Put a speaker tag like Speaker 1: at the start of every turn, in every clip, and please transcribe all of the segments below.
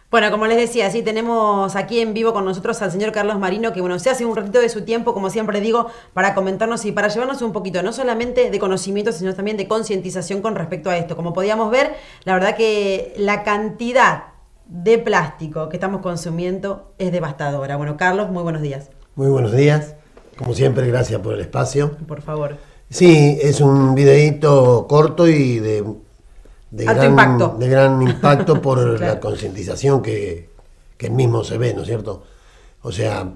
Speaker 1: Bueno, como les decía, sí, tenemos aquí en vivo con nosotros al señor Carlos Marino, que bueno, se hace un ratito de su tiempo, como siempre digo, para comentarnos y para llevarnos un poquito, no solamente de conocimiento, sino también de concientización con respecto a esto. Como podíamos ver, la verdad que la cantidad de plástico que estamos consumiendo es devastadora. Bueno, Carlos, muy buenos días.
Speaker 2: Muy buenos días, como siempre, gracias por el espacio.
Speaker 1: Por favor.
Speaker 2: Sí, es un videíto corto y de
Speaker 1: Alto impacto.
Speaker 2: de gran impacto por
Speaker 1: Sí, claro.
Speaker 2: la concientización que el mismo se ve, ¿no es cierto? O sea,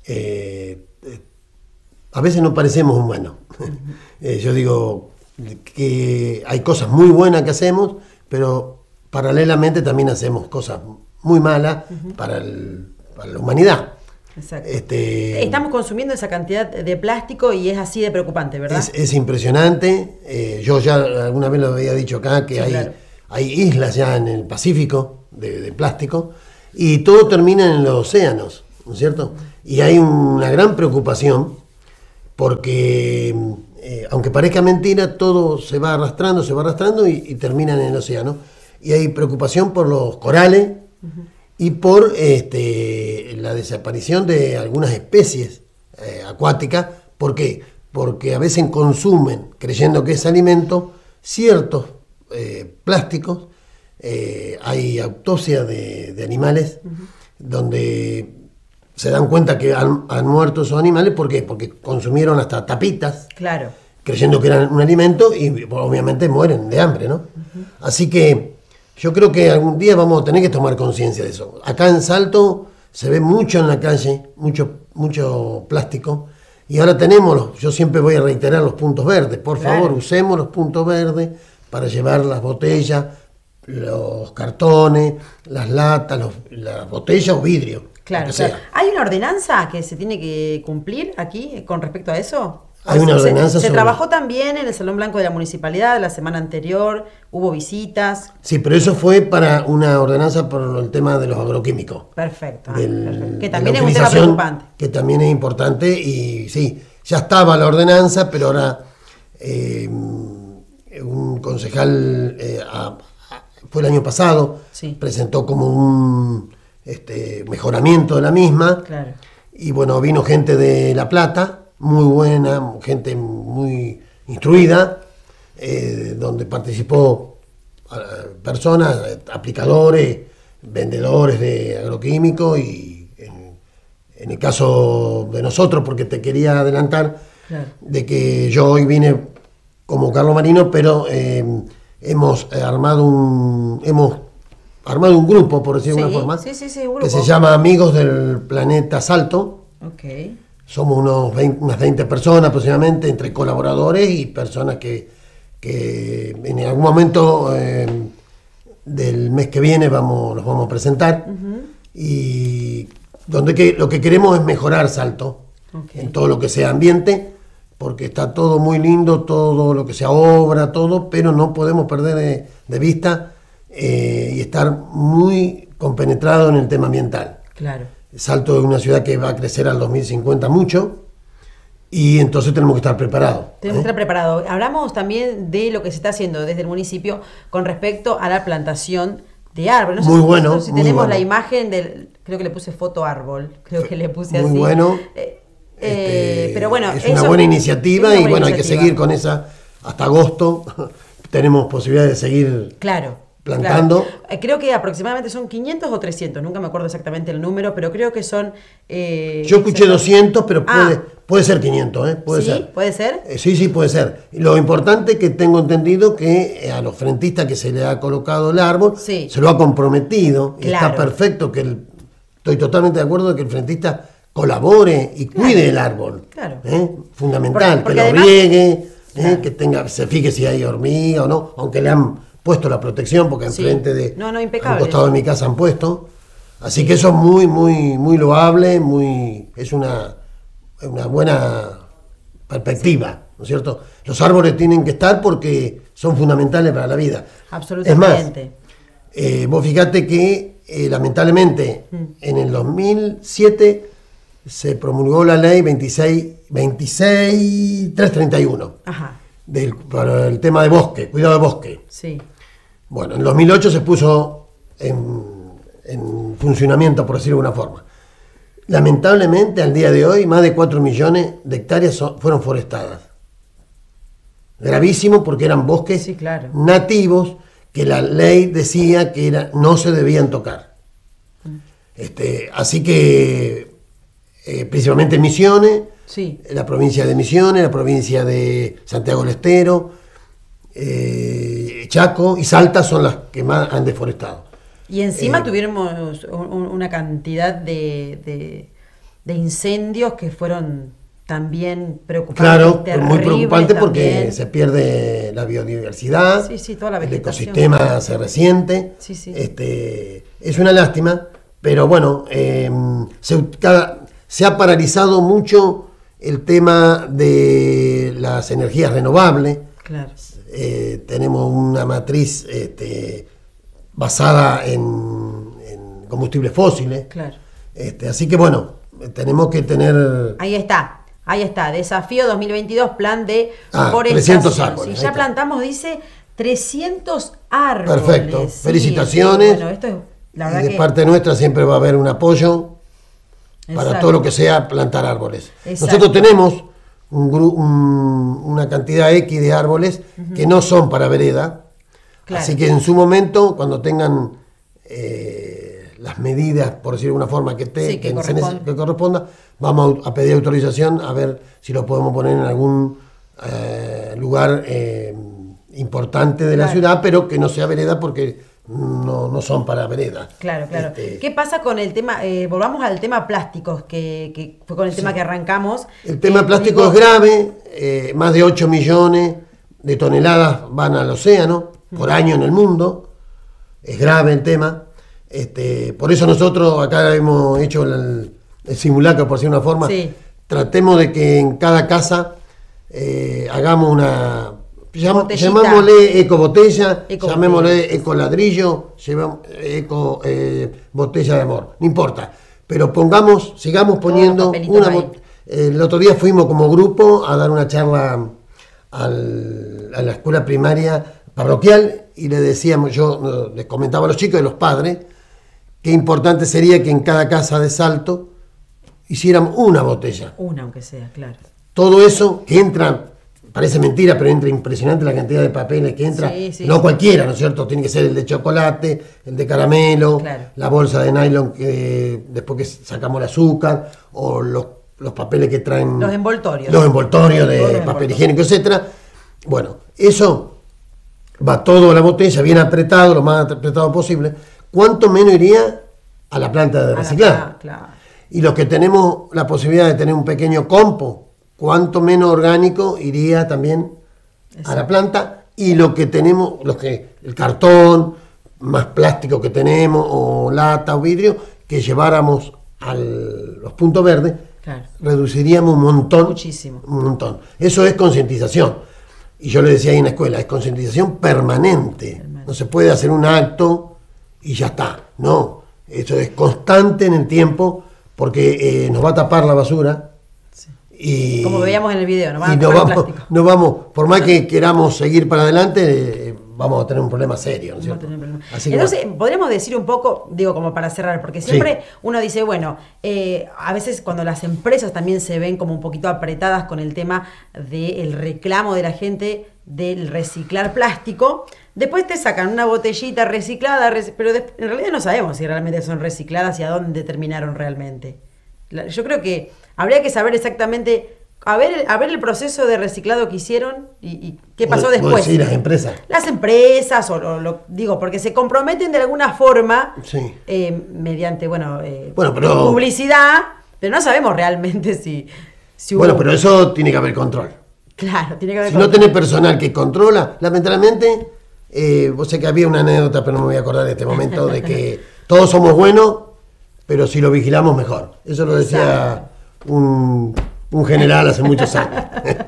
Speaker 2: a veces no parecemos humanos. Yo digo que hay cosas muy buenas que hacemos, pero paralelamente también hacemos cosas muy malas para la humanidad.
Speaker 1: Exacto. Estamos consumiendo esa cantidad de plástico y es así de preocupante, ¿verdad?
Speaker 2: Es impresionante. Yo ya alguna vez lo había dicho acá, que
Speaker 1: Sí,
Speaker 2: hay,
Speaker 1: claro.
Speaker 2: hay islas ya en el Pacífico de plástico y todo termina en los océanos, ¿no es cierto? Y hay una gran preocupación porque, aunque parezca mentira, todo se va arrastrando y termina en el océano. Y hay preocupación por los corales y por la desaparición de algunas especies acuáticas. ¿Por qué? Porque a veces consumen, creyendo que es alimento, ciertos plásticos. Hay autopsias de animales donde se dan cuenta que han muerto esos animales. ¿Por qué? Porque consumieron hasta tapitas,
Speaker 1: Claro.
Speaker 2: creyendo que eran un alimento y obviamente mueren de hambre, ¿no? Así que yo creo que algún día vamos a tener que tomar conciencia de eso. Acá en Salto se ve mucho en la calle, mucho plástico, y ahora tenemos, yo siempre voy a reiterar los puntos verdes. Por favor, usemos los puntos verdes para llevar las botellas, los cartones, las latas, las botellas o vidrio.
Speaker 1: Claro,
Speaker 2: lo que
Speaker 1: claro.
Speaker 2: sea.
Speaker 1: ¿Hay una ordenanza que se tiene que cumplir aquí con respecto a eso?
Speaker 2: Hay una ordenanza
Speaker 1: Se
Speaker 2: sobre-
Speaker 1: trabajó también en el Salón Blanco de la Municipalidad la semana anterior, hubo visitas.
Speaker 2: Sí, pero eso fue para una ordenanza por el tema de los agroquímicos.
Speaker 1: Perfecto.
Speaker 2: Perfecto.
Speaker 1: Que también es un tema preocupante.
Speaker 2: Que también es importante y sí, ya estaba la ordenanza, pero ahora un concejal fue el año pasado,
Speaker 1: Sí.
Speaker 2: presentó como un mejoramiento de la misma.
Speaker 1: Claro.
Speaker 2: Y bueno, vino gente de La Plata, muy buena, gente muy instruida, donde participó personas, aplicadores, vendedores de agroquímicos y en el caso de nosotros, porque te quería adelantar,
Speaker 1: Claro.
Speaker 2: de que yo hoy vine como Carlos Marino, pero hemos armado un grupo, por decirlo de alguna forma,
Speaker 1: Sí, un
Speaker 2: que
Speaker 1: grupo.
Speaker 2: se llama Amigos del Planeta Salto.
Speaker 1: Ok.
Speaker 2: Somos unas 20 personas aproximadamente, entre colaboradores y personas que en algún momento del mes que viene nos vamos a presentar. Y lo que queremos es mejorar Salto en todo lo que sea ambiente, porque está todo muy lindo, todo lo que sea obra, todo, pero no podemos perder de vista y estar muy compenetrado en el tema ambiental.
Speaker 1: Claro.
Speaker 2: Salto es una ciudad que va a crecer al 2050 mucho y entonces tenemos que estar preparados.
Speaker 1: Tenemos que estar preparados. Hablamos también de lo que se está haciendo desde el municipio con respecto a la plantación de árboles.
Speaker 2: Muy bueno,
Speaker 1: si
Speaker 2: muy
Speaker 1: tenemos
Speaker 2: bueno.
Speaker 1: la imagen del, creo que le puse foto árbol, creo que le puse
Speaker 2: Muy
Speaker 1: así.
Speaker 2: bueno.
Speaker 1: Pero bueno,
Speaker 2: es una buena iniciativa y bueno, hay que
Speaker 1: iniciativa.
Speaker 2: seguir con esa hasta agosto. Tenemos posibilidad de seguir
Speaker 1: Claro.
Speaker 2: plantando.
Speaker 1: Claro. Creo que aproximadamente son 500 o 300, nunca me acuerdo exactamente el número, pero creo que son...
Speaker 2: Yo escuché 200, pero puede ser 500, puede
Speaker 1: ¿Sí?
Speaker 2: ser.
Speaker 1: ¿Puede ser?
Speaker 2: Sí, puede ser. Lo importante que tengo entendido que a los frentistas que se le ha colocado el árbol,
Speaker 1: Sí.
Speaker 2: se lo ha comprometido, y
Speaker 1: Claro.
Speaker 2: está perfecto estoy totalmente de acuerdo de que el frentista colabore y cuide el árbol.
Speaker 1: Claro.
Speaker 2: Fundamental,
Speaker 1: Porque
Speaker 2: que lo
Speaker 1: además-
Speaker 2: riegue,
Speaker 1: Claro.
Speaker 2: se fije si hay hormiga o no, aunque le han puesto la protección, porque
Speaker 1: Sí.
Speaker 2: enfrente de
Speaker 1: No,
Speaker 2: a
Speaker 1: impecable
Speaker 2: un costado de
Speaker 1: eso.
Speaker 2: mi casa han puesto. Así que eso es muy, muy, muy loable, es una buena perspectiva, ¿no es cierto? Los árboles tienen que estar porque son fundamentales para la vida.
Speaker 1: Absolutamente.
Speaker 2: Es más, vos fijate que lamentablemente en el 2007 se promulgó la ley 26331
Speaker 1: Ajá.
Speaker 2: para el tema de bosque, cuidado de bosque.
Speaker 1: Sí.
Speaker 2: Bueno, en 2008 se puso en funcionamiento, por decirlo de alguna forma. Lamentablemente, al día de hoy, más de 4 millones de hectáreas fueron forestadas. Gravísimo, porque eran bosques
Speaker 1: Sí, claro.
Speaker 2: nativos que la ley decía que no se debían tocar. Así que, principalmente Misiones,
Speaker 1: Sí.
Speaker 2: la provincia de Misiones, la provincia de Santiago del Estero, Chaco y Salta son las que más han deforestado.
Speaker 1: Y encima tuvimos una cantidad de incendios que fueron también preocupantes.
Speaker 2: Claro, muy preocupante porque
Speaker 1: también.
Speaker 2: se pierde la biodiversidad,
Speaker 1: Sí, toda la
Speaker 2: el
Speaker 1: vegetación.
Speaker 2: ecosistema se resiente.
Speaker 1: Sí.
Speaker 2: Es una lástima, pero bueno, se ha paralizado mucho el tema de las energías renovables.
Speaker 1: Claro.
Speaker 2: Tenemos una matriz basada en combustibles fósiles.
Speaker 1: Claro.
Speaker 2: Así que bueno, tenemos que tener...
Speaker 1: Ahí está, desafío 2022, plan de
Speaker 2: 300 árboles.
Speaker 1: Si
Speaker 2: ahí
Speaker 1: ya
Speaker 2: está.
Speaker 1: plantamos, dice 300 árboles.
Speaker 2: Perfecto,
Speaker 1: Sí,
Speaker 2: felicitaciones.
Speaker 1: sí, bueno, esto es, la verdad
Speaker 2: Y de
Speaker 1: que...
Speaker 2: parte nuestra siempre va a haber un apoyo para
Speaker 1: Exacto.
Speaker 2: todo lo que sea plantar árboles.
Speaker 1: Exacto.
Speaker 2: Nosotros tenemos una cantidad X de árboles que no son para vereda.
Speaker 1: Claro.
Speaker 2: Así que en su momento, cuando tengan las medidas, por decirlo de alguna forma, que corresponda, vamos a pedir autorización a ver si lo podemos poner en algún lugar importante de la ciudad, pero que no sea vereda porque no son para vereda.
Speaker 1: Claro. ¿Qué pasa con el tema? Volvamos al tema plásticos, que fue con el tema que arrancamos.
Speaker 2: El tema plástico es grave, más de 8 millones de toneladas van al océano por año en el mundo, es grave el tema. Por eso nosotros acá hemos hecho el simulacro, por decirlo de una forma.
Speaker 1: Sí.
Speaker 2: Tratemos de que en cada casa hagamos una...
Speaker 1: Botellita.
Speaker 2: Llamémosle ecobotella,
Speaker 1: Eco
Speaker 2: llamémosle ecoladrillo, eco botella de amor, no importa. Pero sigamos poniendo
Speaker 1: papelitos ahí.
Speaker 2: el otro día fuimos como grupo a dar una charla a la escuela primaria parroquial y le decíamos, yo les comentaba a los chicos y a los padres, qué importante sería que en cada casa de Salto hiciéramos una botella.
Speaker 1: Una, aunque sea, claro.
Speaker 2: Todo eso que entra, parece mentira, pero entra impresionante la cantidad de papeles que entra.
Speaker 1: Sí.
Speaker 2: No cualquiera, ¿no es cierto? Tiene que ser el de chocolate, el de caramelo,
Speaker 1: Claro.
Speaker 2: la bolsa de nylon que después que sacamos el azúcar, o los papeles que traen...
Speaker 1: Los envoltorios.
Speaker 2: Los envoltorios de
Speaker 1: Todos los
Speaker 2: papel
Speaker 1: envoltorios.
Speaker 2: higiénico, etcétera. Bueno, eso va todo a la botella, bien apretado, lo más apretado posible. ¿Cuánto menos iría a la planta de reciclar?
Speaker 1: Claro.
Speaker 2: Y los que tenemos la posibilidad de tener un pequeño compo, cuánto menos orgánico iría también a la planta. Y lo que tenemos, el cartón, más plástico que tenemos, o lata o vidrio, que lleváramos a los puntos verdes,
Speaker 1: Claro.
Speaker 2: reduciríamos un montón.
Speaker 1: Muchísimo.
Speaker 2: Un montón. Eso es concientización. Y yo le decía ahí en la escuela, es concientización permanente. No se puede hacer un acto y ya está. No, eso es constante en el tiempo porque nos va a tapar la basura.
Speaker 1: Sí.
Speaker 2: Y,
Speaker 1: Como veíamos en el video, no
Speaker 2: y
Speaker 1: van a
Speaker 2: no
Speaker 1: tapar el
Speaker 2: vamos,
Speaker 1: plástico.
Speaker 2: no vamos, por más que queramos seguir para adelante, vamos a tener un problema serio, ¿no es
Speaker 1: Vamos a
Speaker 2: cierto?
Speaker 1: tener problema.
Speaker 2: Así que
Speaker 1: Entonces, podríamos decir un poco, digo, como para cerrar, porque siempre uno dice, bueno, a veces cuando las empresas también se ven como un poquito apretadas con el tema del reclamo de la gente del reciclar plástico, después te sacan una botellita reciclada, pero en realidad no sabemos si realmente son recicladas y a dónde terminaron realmente. Yo creo que habría que saber exactamente... A ver el proceso de reciclado que hicieron y qué pasó después.
Speaker 2: Sí, las empresas.
Speaker 1: Las empresas, digo, porque se comprometen de alguna forma,
Speaker 2: Sí.
Speaker 1: mediante,
Speaker 2: pero-
Speaker 1: publicidad, pero no sabemos realmente si hubo...
Speaker 2: Bueno, pero eso tiene que haber control.
Speaker 1: Claro, tiene que haber...
Speaker 2: Si no tenés personal que controla, lamentablemente, vos sé que había una anécdota, pero no me voy a acordar en este momento, de que todos somos buenos, pero si lo vigilamos mejor. Eso lo decía un general hace muchos años.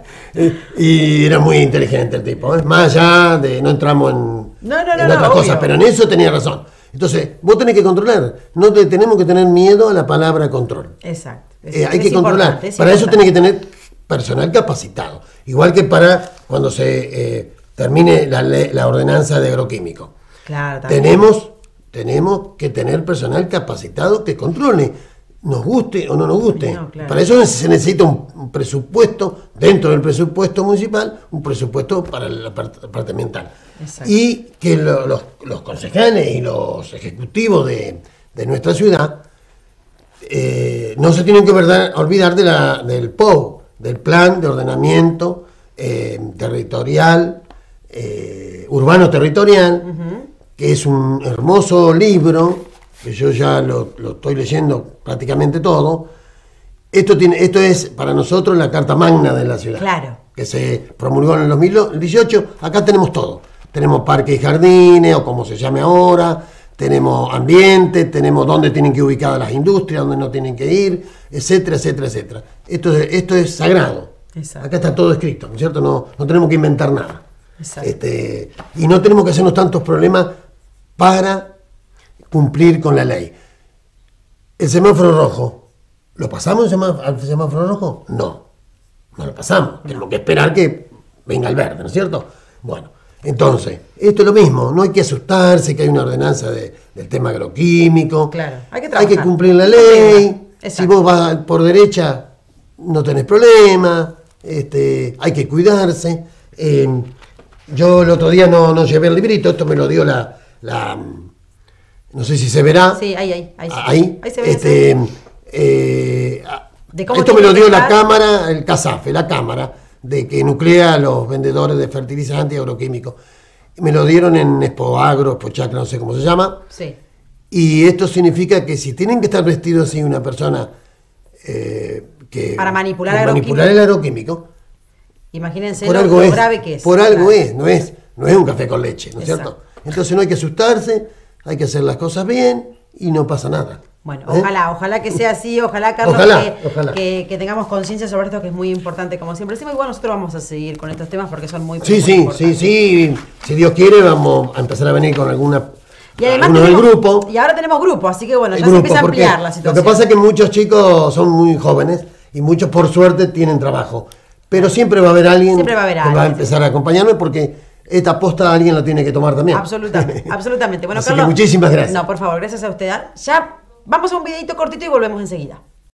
Speaker 2: Y era muy inteligente el tipo. Más allá de, no entramos en otras cosas,
Speaker 1: obvio.
Speaker 2: pero en eso tenía razón. Entonces, vos tenés que controlar. Tenemos que tener miedo a la palabra control.
Speaker 1: Exacto.
Speaker 2: Hay que controlar. Para eso tenés que tener personal capacitado. Igual que para cuando se termine la ordenanza de agroquímicos.
Speaker 1: Claro, también.
Speaker 2: tenemos que tener personal capacitado que controle, nos guste o no nos guste.
Speaker 1: No, claro.
Speaker 2: Para eso se necesita un presupuesto, dentro del presupuesto municipal, un presupuesto para la parte ambiental.
Speaker 1: Exacto.
Speaker 2: Y que los concejales y los ejecutivos de nuestra ciudad no se tienen que olvidar del POU, del Plan de Ordenamiento Territorial, Urbano Territorial, que es un hermoso libro, que yo ya lo estoy leyendo prácticamente todo. Esto es para nosotros la carta magna de la ciudad.
Speaker 1: Claro.
Speaker 2: Que se promulgó en el 2018. Acá tenemos todo. Tenemos parques y jardines, o como se llame ahora. Tenemos ambiente, tenemos dónde tienen que ubicar las industrias, dónde no tienen que ir, etcétera, etcétera, etcétera. Esto es sagrado.
Speaker 1: Exacto.
Speaker 2: Acá está todo escrito, ¿no es cierto? No tenemos que inventar nada.
Speaker 1: Exacto.
Speaker 2: Y no tenemos que hacernos tantos problemas para cumplir con la ley. El semáforo rojo, ¿lo pasamos al semáforo rojo? No lo pasamos. Tenemos que esperar que venga el verde, ¿no es cierto? Bueno, entonces, esto es lo mismo. No hay que asustarse que hay una ordenanza del tema agroquímico.
Speaker 1: Claro,
Speaker 2: hay que cumplir la ley.
Speaker 1: Exacto.
Speaker 2: Si vos vas por derecha, no tenés problema. Hay que cuidarse. Yo el otro día no llevé el librito. Esto me lo dio la no sé si se verá.
Speaker 1: Sí, ahí se ve.
Speaker 2: Esto me lo dio la Cámara, el CASAFE, la Cámara de que nuclea a los vendedores de fertilizantes y agroquímicos. Me lo dieron en Expo Agro, Expo Chacra, no sé cómo se llama.
Speaker 1: Sí.
Speaker 2: Y esto significa que si tienen que estar vestidos así una persona
Speaker 1: para manipular
Speaker 2: el agroquímico,
Speaker 1: imagínense
Speaker 2: por
Speaker 1: lo
Speaker 2: algo
Speaker 1: grave que es.
Speaker 2: Por algo no es un café con leche, ¿no es
Speaker 1: Exacto.
Speaker 2: cierto? Entonces no hay que asustarse, hay que hacer las cosas bien y no pasa nada.
Speaker 1: Bueno, ojalá que sea así, ojalá, Carlos,
Speaker 2: Ojalá.
Speaker 1: Que tengamos conciencia sobre esto, que es muy importante, como siempre decimos. Igual nosotros vamos a seguir con estos temas porque son muy importantes.
Speaker 2: Sí. Si Dios quiere, vamos a empezar a venir con algunos
Speaker 1: del
Speaker 2: grupo.
Speaker 1: Y ahora tenemos grupo, así que bueno, ya se empieza a ampliar la situación.
Speaker 2: Lo que pasa es que muchos chicos son muy jóvenes y muchos, por suerte, tienen trabajo. Pero siempre va a haber alguien que va a empezar a acompañarme porque esta posta alguien la tiene que tomar también.
Speaker 1: Absolutamente. Bueno,
Speaker 2: así
Speaker 1: Carlos,
Speaker 2: que muchísimas gracias.
Speaker 1: No, por favor, gracias a usted. Ya vamos a un videito cortito y volvemos enseguida.